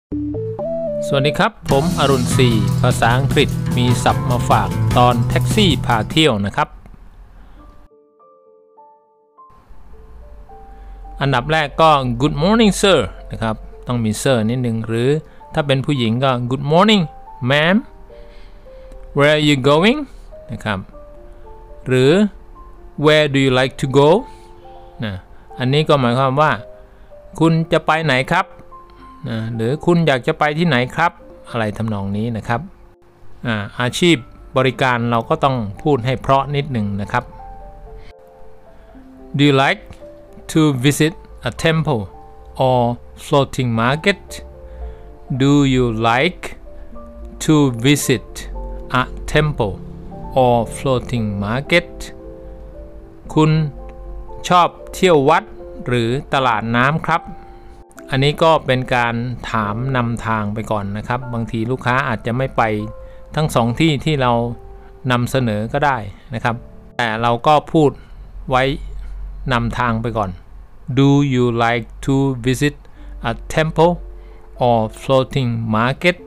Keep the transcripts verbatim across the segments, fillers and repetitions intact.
สวัสดีครับผมอรุณศรีภาษาอังกฤษมีศัพท์มาฝากตอนแท็กซี่พาเที่ยวนะครับอันดับแรกก็ good morning sir นะครับต้องมี sir นิดนึงหรือถ้าเป็นผู้หญิงก็ good morning ma'am where are you going นะครับหรือ where do you like to go นะอันนี้ก็หมายความว่าคุณจะไปไหนครับนะหรือคุณอยากจะไปที่ไหนครับอะไรทำนองนี้นะครับ อา, อาชีพบริการเราก็ต้องพูดให้เพราะนิดหนึ่งนะครับ Do you like to visit a temple or floating market? Do you like to visit a temple or floating market? คุณชอบเที่ยววัดหรือตลาดน้ำครับอันนี้ก็เป็นการถามนำทางไปก่อนนะครับบางทีลูกค้าอาจจะไม่ไปทั้งสองที่ที่เรานำเสนอก็ได้นะครับแต่เราก็พูดไว้นำทางไปก่อน Do you like to visit a temple or floating market?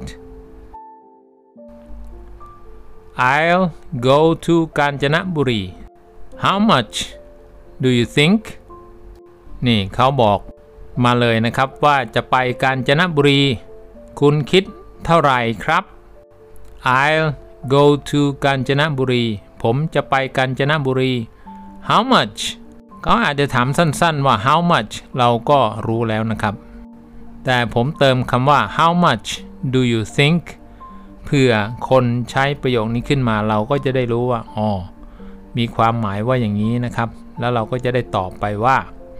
I'll go to กาญจนบุรี How much do you think? นี่เขาบอกมาเลยนะครับว่าจะไปกาญจนบุรีคุณคิดเท่าไหร่ครับ I'll go to กาญจนบุรีผมจะไปกาญจนบุรี How much ก็อาจจะถามสั้นๆว่า How much เราก็รู้แล้วนะครับแต่ผมเติมคำว่า How much do you think เพื่อคนใช้ประโยคนี้ขึ้นมาเราก็จะได้รู้ว่าอ๋อมีความหมายว่าอย่างนี้นะครับแล้วเราก็จะได้ตอบไปว่า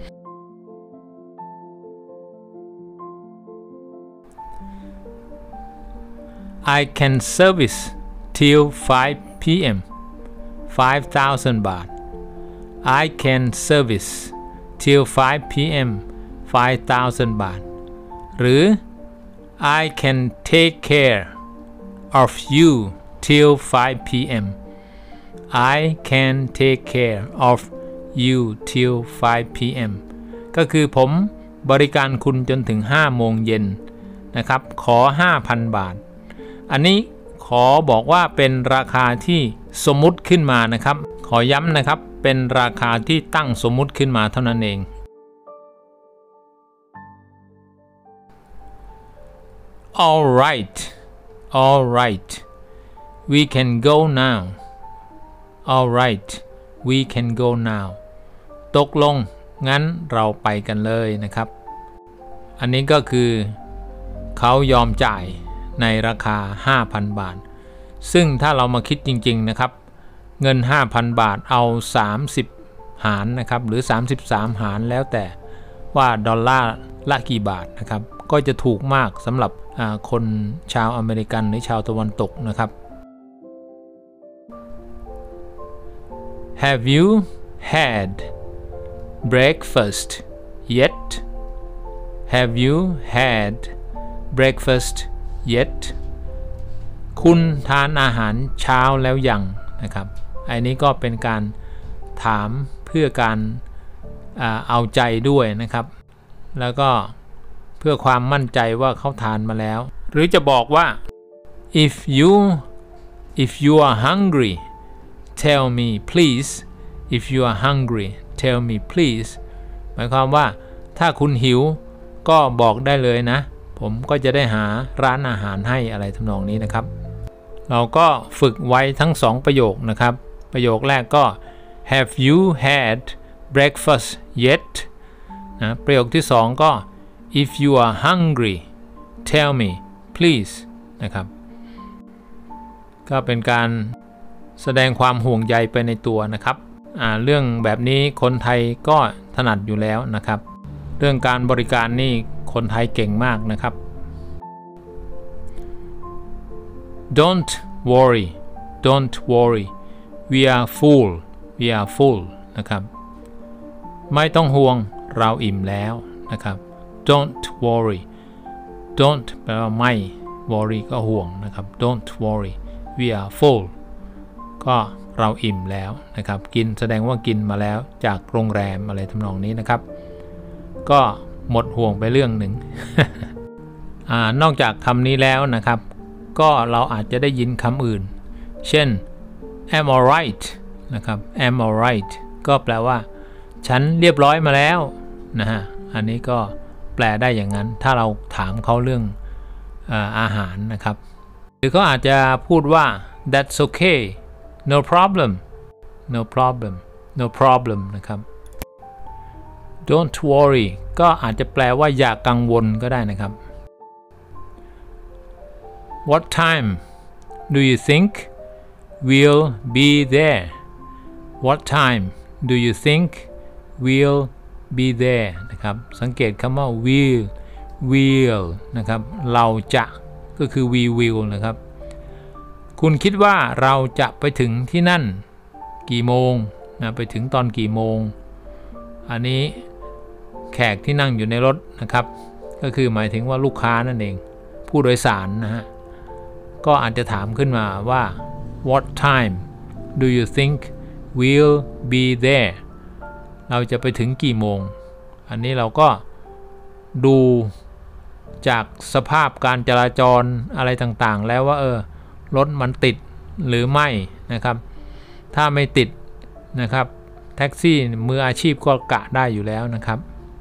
I can service till five p m five thousand บาท I can service till five p m five thousand บาทหรือ I can take care of you till five p m I can take care of you till five p m ก็คือผมบริการคุณจนถึงห้าโมงเย็นนะครับขอ ห้าพัน บาทอันนี้ขอบอกว่าเป็นราคาที่สมมุติขึ้นมานะครับขอย้ำนะครับเป็นราคาที่ตั้งสมมุติขึ้นมาเท่านั้นเอง All right all right we can go now all right we can go now ตกลงงั้นเราไปกันเลยนะครับอันนี้ก็คือเขายอมจ่ายในราคา ห้าพัน บาทซึ่งถ้าเรามาคิดจริงๆนะครับเงิน ห้าพัน บาทเอาสามสิบหารนะครับหรือสามสิบสามหารแล้วแต่ว่าดอลลาร์ละกี่บาทนะครับก็จะถูกมากสำหรับคนชาวอเมริกันหรือชาวตะวันตกนะครับ Have you had breakfast yet? Have you had breakfast yet คุณทานอาหารเช้าแล้วยังนะครับอันนี้ก็เป็นการถามเพื่อการเอาใจด้วยนะครับแล้วก็เพื่อความมั่นใจว่าเขาทานมาแล้วหรือจะบอกว่า if you if you are hungry tell me please if you are hungry tell me please หมายความว่าถ้าคุณหิวก็บอกได้เลยนะผมก็จะได้หาร้านอาหารให้อะไรทำนองนี้นะครับเราก็ฝึกไว้ทั้งสองประโยคนะครับประโยคแรกก็ Have you had breakfast yet นะประโยคที่สองก็ If you are hungry tell me please นะครับก็เป็นการแสดงความห่วงใยไปในตัวนะครับอ่าเรื่องแบบนี้คนไทยก็ถนัดอยู่แล้วนะครับเรื่องการบริการนี่คนไทยเก่งมากนะครับ Don't worry Don't worry we are full we are full นะครับไม่ต้องห่วงเราอิ่มแล้วนะครับ Don't worry Don't แปลว่าไม่ worry ก็ห่วงนะครับ Don't worry we are full ก็เราอิ่มแล้วนะครับกินแสดงว่ากินมาแล้วจากโรงแรมอะไรทำนองนี้นะครับก็หมดห่วงไปเรื่องหนึ่งนอกจากคำนี้แล้วนะครับก็เราอาจจะได้ยินคำอื่นเช่น am alright นะครับ am alright ก็แปลว่าฉันเรียบร้อยมาแล้วนะฮะอันนี้ก็แปลได้อย่างนั้นถ้าเราถามเขาเรื่องอาอาหารนะครับหรือเขาอาจจะพูดว่า that's okay no problem no problem no problem นะครับ don't worry ก็อาจจะแปลว่าอย่ากังวลก็ได้นะครับ what time do you think we'll be there what time do you think we'll be there นะครับสังเกตคำว่า will will นะครับเราจะก็คือ we will นะครับคุณคิดว่าเราจะไปถึงที่นั่นกี่โมงนะไปถึงตอนกี่โมงอันนี้แขกที่นั่งอยู่ในรถนะครับก็คือหมายถึงว่าลูกค้านั่นเองผู้โดยสารนะฮะก็อาจจะถามขึ้นมาว่า what time do you think we'll be there เราจะไปถึงกี่โมงอันนี้เราก็ดูจากสภาพการจราจรอะไรต่างๆแล้วว่าเออรถมันติดหรือไม่นะครับถ้าไม่ติดนะครับแท็กซี่มืออาชีพก็กะได้อยู่แล้วนะครับ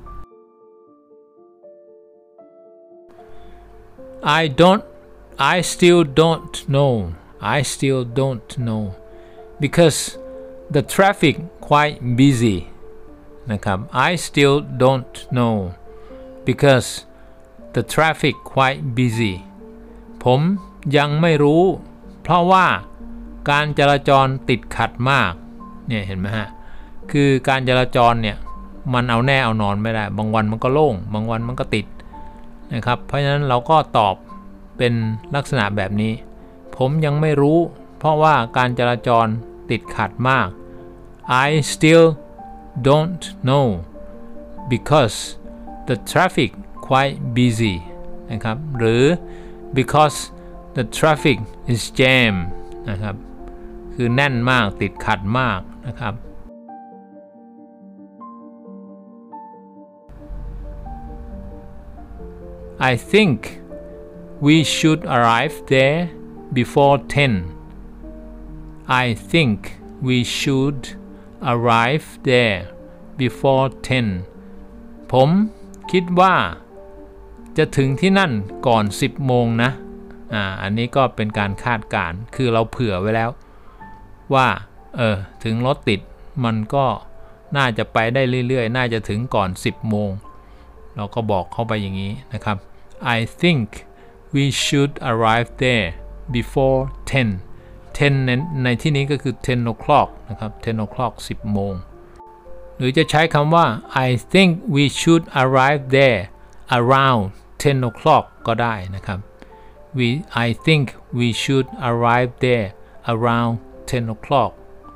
I don't I still don't know I still don't know because the traffic quite busy นะครับ I still don't know because the traffic quite busy ผมยังไม่รู้เพราะว่าการจราจรติดขัดมากเนี่ยเห็นไหมฮะคือการจราจรเนี่ยมันเอาแน่เอานอนไม่ได้บางวันมันก็โล่งบางวันมันก็ติดนะครับเพราะฉะนั้นเราก็ตอบเป็นลักษณะแบบนี้ผมยังไม่รู้เพราะว่าการจราจรติดขัดมาก I still don't know because the traffic quite busy นะครับหรือ because the traffic is jam นะครับคือแน่นมากติดขัดมากนะครับ I think we should arrive there before ten I think we should arrive there before ten ผมคิดว่าจะถึงที่นั่นก่อนสิบโมงนะอ่าอันนี้ก็เป็นการคาดการณ์คือเราเผื่อไว้แล้วว่าเออถึงรถติดมันก็น่าจะไปได้เรื่อยๆน่าจะถึงก่อนสิบโมงเราก็บอกเข้าไปอย่างนี้นะครับ I think we should arrive there before ten ten ใน, ในที่นี้ก็คือ ten o'clock นะครับ ten o'clock สิบโมงหรือจะใช้คำว่า I think we should arrive there around ten o'clock ก็ได้นะครับ we I think we should arrive there around ten o'clock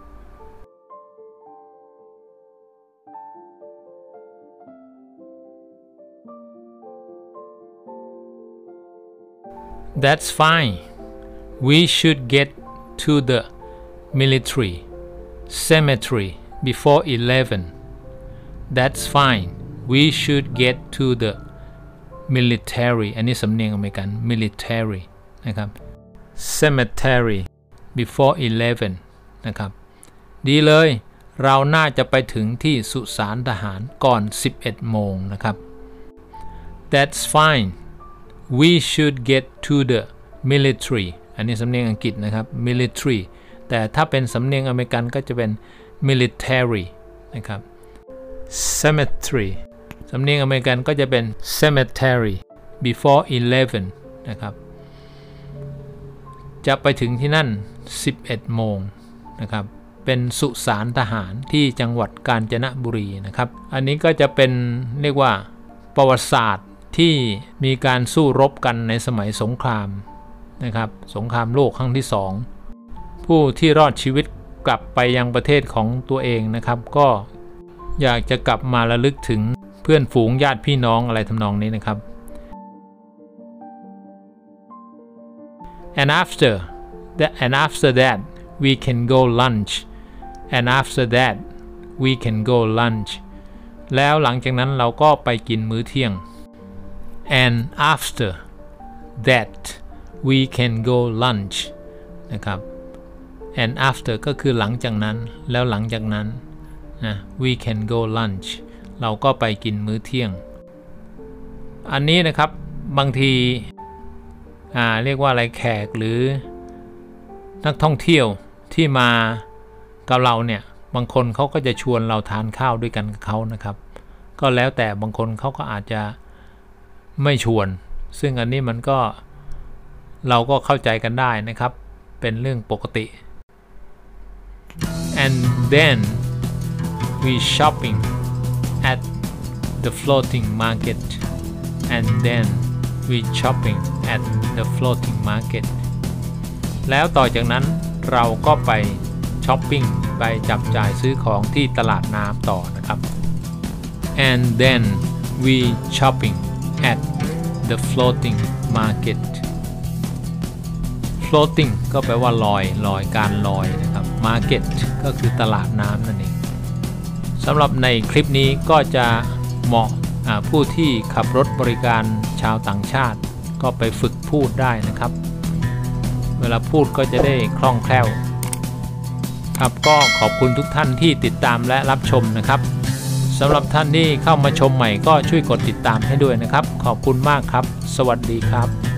That's fine we should get to the military cemetery before eleven That's fine we should get to the military อันนี้สำเนียงอเมริกัน military นะครับ cemetery before eleven นะครับดีเลยเราน่าจะไปถึงที่สุสานทหารก่อนสิบเอ็ดโมงนะครับ That's fine we should get to the military อันนี้สำเนียงอังกฤษนะครับ military แต่ถ้าเป็นสำเนียงอเมริกันก็จะเป็น military นะครับ cemetery สำเนียงอเมริกันก็จะเป็น cemetery before eleven นะครับจะไปถึงที่นั่นสิบเอ็ดโมงนะครับเป็นสุสานทหารที่จังหวัดกาญจนบุรีนะครับอันนี้ก็จะเป็นเรียกว่าประวัติศาสตร์ที่มีการสู้รบกันในสมัยสงครามนะครับสงครามโลกครั้งที่สองผู้ที่รอดชีวิตกลับไปยังประเทศของตัวเองนะครับก็อยากจะกลับมาระลึกถึงเพื่อนฝูงญาติพี่น้องอะไรทำนองนี้นะครับ and after that and after that we can go lunch and after that we can go lunch แล้วหลังจากนั้นเราก็ไปกินมื้อเที่ยง and after that we can go lunch นะครับ and after ก็คือหลังจากนั้นแล้วหลังจากนั้นนะ we can go lunch เราก็ไปกินมื้อเที่ยงอันนี้นะครับบางทีอ่าเรียกว่าอะไรแขกหรือนักท่องเที่ยวที่มากับเราเนี่ยบางคนเขาก็จะชวนเราทานข้าวด้วยกันกับเขานะครับก็แล้วแต่บางคนเขาก็อาจจะไม่ชวนซึ่งอันนี้มันก็เราก็เข้าใจกันได้นะครับเป็นเรื่องปกติ and then we shopping at the floating market and then we shopping at the floating market แล้วต่อจากนั้นเราก็ไปช้อปปิ้งไปจับจ่ายซื้อของที่ตลาดน้ำต่อนะครับ and then we shopping at the floating market floating ก็แปลว่าลอยลอยการลอยนะครับ market ก็คือตลาดน้ำนั่นเองสำหรับในคลิปนี้ก็จะเหมาะผู้ที่ขับรถบริการชาวต่างชาติก็ไปฝึกพูดได้นะครับเวลาพูดก็จะได้คล่องแคล่วครับก็ขอบคุณทุกท่านที่ติดตามและรับชมนะครับสำหรับท่านที่เข้ามาชมใหม่ก็ช่วยกดติดตามให้ด้วยนะครับขอบคุณมากครับสวัสดีครับ